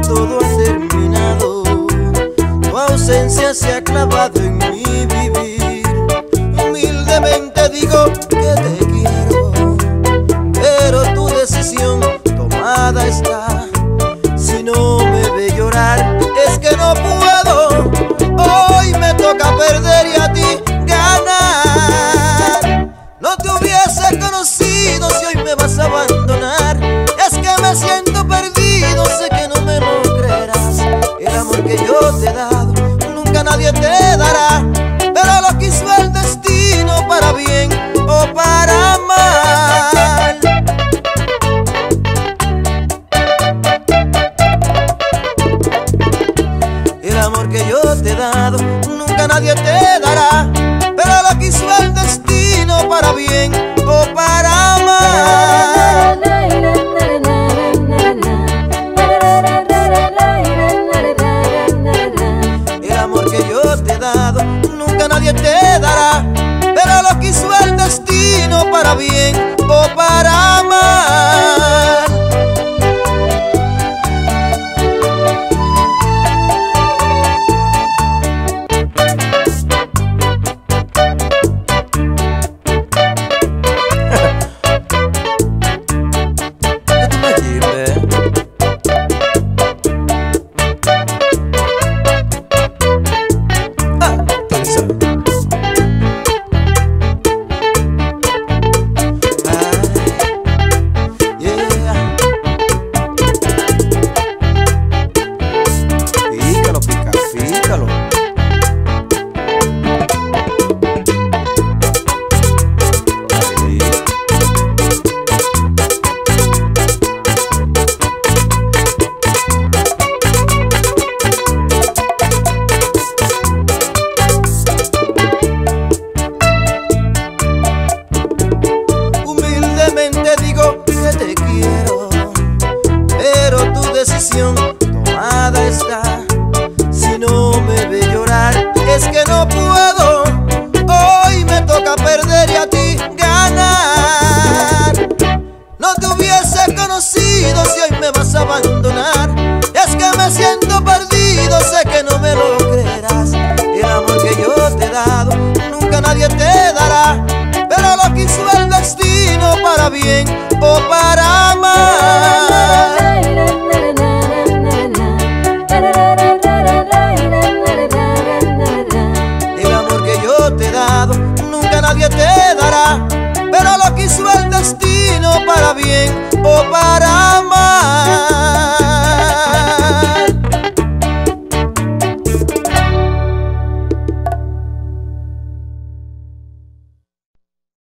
todo ha terminado. Tu ausencia se ha clavado en mi vivir. Humildemente digo que te quiero, pero tu decisión tomada está. Si no me ve llorar es que no puedo. Hoy me toca perder y a ti ganar. No te hubiese conocido si hoy me vas a abandonar. Es que me siento perdido, sé que no me lo creerás. El amor que yo te he dado nunca nadie te dará, pero lo quiso el destino para bien o para mal. El amor que yo te he dado nunca nadie te dará, pero lo quiso el destino para bien o para mal. El amor que yo te he dado nunca nadie te dará, pero lo quiso el destino para bien o para mal.